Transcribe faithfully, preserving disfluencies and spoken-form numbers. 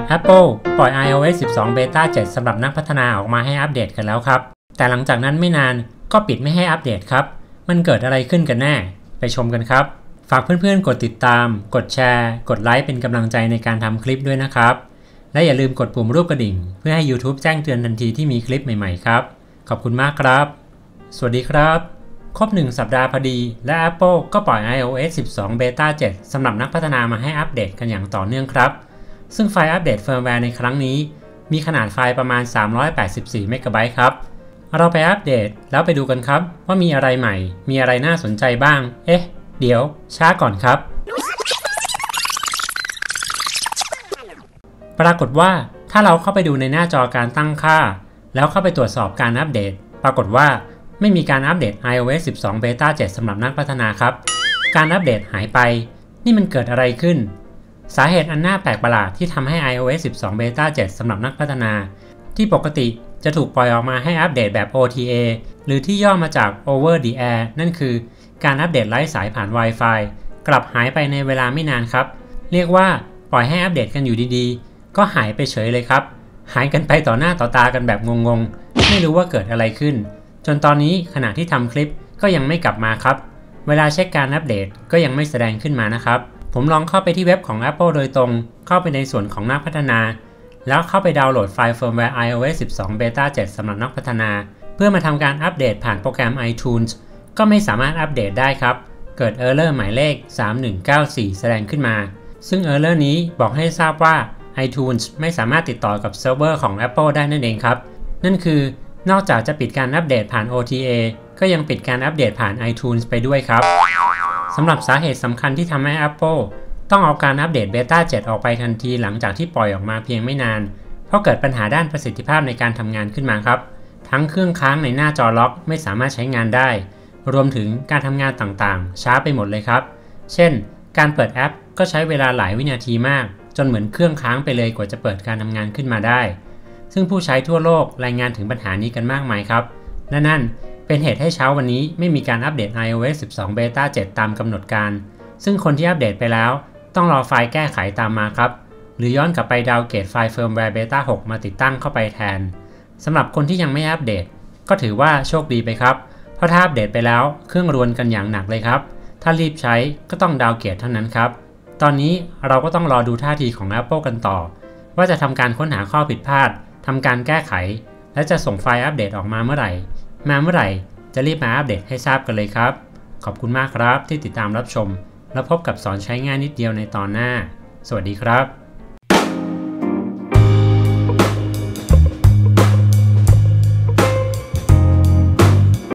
Apple ปล่อย iOS สิบสอง Beta เจ็ด สำหรับนักพัฒนาออกมาให้อัปเดตกันแล้วครับแต่หลังจากนั้นไม่นานก็ปิดไม่ให้อัปเดตครับมันเกิดอะไรขึ้นกันแน่ไปชมกันครับฝากเพื่อนๆกดติดตามกดแชร์กดไลค์เป็นกำลังใจในการทำคลิปด้วยนะครับและอย่าลืมกดปุ่มรูปกระดิ่งเพื่อให้ YouTube แจ้งเตือนทันทีที่มีคลิปใหม่ๆครับขอบคุณมากครับสวัสดีครับครบหนึ่งสัปดาห์พอดีและ Apple ก็ปล่อย iOS สิบสอง Beta เจ็ด สำหรับนักพัฒนามาให้อัปเดตกันอย่างต่อเนื่องครับซึ่งไฟล์อัปเดตเฟิร์มแวร์ในครั้งนี้มีขนาดไฟล์ประมาณสามร้อยแปดสิบสี่เมกะไบต์ครับเราไปอัปเดตแล้วไปดูกันครับว่ามีอะไรใหม่มีอะไรน่าสนใจบ้างเอ๊ะเดี๋ยวช้าก่อนครับปรากฏว่าถ้าเราเข้าไปดูในหน้าจอการตั้งค่าแล้วเข้าไปตรวจสอบการอัปเดตปรากฏว่าไม่มีการอัปเดต iOS สิบสอง Beta เจ็ด สำหรับนักพัฒนาครับการอัปเดตหายไปนี่มันเกิดอะไรขึ้นสาเหตุอันน่าแปลกประหลาดที่ทำให้ iOS สิบสอง Beta เจ็ด สำหรับนักพัฒนาที่ปกติจะถูกปล่อยออกมาให้อัปเดตแบบ โอ ที เอ หรือที่ย่อมาจาก Over the Air นั่นคือการอัปเดตไร้สายผ่าน Wi-Fi กลับหายไปในเวลาไม่นานครับเรียกว่าปล่อยให้อัปเดตกันอยู่ดีๆก็หายไปเฉยเลยครับหายกันไปต่อหน้าต่อตากันแบบงงๆไม่รู้ว่าเกิดอะไรขึ้นจนตอนนี้ขณะที่ทำคลิปก็ยังไม่กลับมาครับเวลาเช็คการอัปเดตก็ยังไม่แสดงขึ้นมานะครับผมลองเข้าไปที่เว็บของ Apple โดยตรงเข้าไปในส่วนของนักพัฒนาแล้วเข้าไปดาวน์โหลดไฟล์เฟิร์มแวร์ iOS สิบสอง Beta เจ็ด สำหรับนักพัฒนาเพื่อมาทำการอัปเดตผ่านโปรแกรม iTunes ก็ไม่สามารถอัปเดตได้ครับเกิด Error หมายเลขสามหนึ่งเก้าสี่แสดงขึ้นมาซึ่ง Error นี้บอกให้ทราบว่า iTunes ไม่สามารถติดต่อกับเซิร์ฟเวอร์ของ Apple ได้นั่นเองครับนั่นคือนอกจากจะปิดการอัปเดตผ่าน โอ ที เอ ก็ยังปิดการอัปเดตผ่าน iTunes ไปด้วยครับสำหรับสาเหตุสำคัญที่ทำให้ Apple ต้องเอาการอัปเดต Beta เจ็ด ออกไปทันทีหลังจากที่ปล่อยออกมาเพียงไม่นานเพราะเกิดปัญหาด้านประสิทธิภาพในการทำงานขึ้นมาครับทั้งเครื่องค้างในหน้าจอล็อกไม่สามารถใช้งานได้รวมถึงการทำงานต่างๆช้าไปหมดเลยครับเช่นการเปิดแอปก็ใช้เวลาหลายวินาทีมากจนเหมือนเครื่องค้างไปเลยกว่าจะเปิดการทำงานขึ้นมาได้ซึ่งผู้ใช้ทั่วโลกรายงานถึงปัญหานี้กันมากมายครับและนั่นเป็นเหตุให้เช้าวันนี้ไม่มีการอัปเดต iOS สิบสอง Beta เจ็ด ตามกำหนดการซึ่งคนที่อัปเดตไปแล้วต้องรอไฟล์แก้ไขตามมาครับหรือย้อนกลับไปดาวน์เกรดไฟล์เฟิร์มแวร์ Beta หก มาติดตั้งเข้าไปแทนสำหรับคนที่ยังไม่อัปเดตก็ถือว่าโชคดีไปครับเพราะถ้าอัปเดตไปแล้วเครื่องรวนกันอย่างหนักเลยครับถ้ารีบใช้ก็ต้องดาวน์เกรดเท่านั้นครับตอนนี้เราก็ต้องรอดูท่าทีของ Apple กันต่อว่าจะทำการค้นหาข้อผิดพลาดทำการแก้ไขและจะส่งไฟล์อัปเดตออกมาเมื่อไหร่มาเมื่อไหร่จะรีบมาอัปเดตให้ทราบกันเลยครับขอบคุณมากครับที่ติดตามรับชมแล้วพบกับสอนใช้ง่ายนิดเดียวในตอนหน้าสวัสดีครับ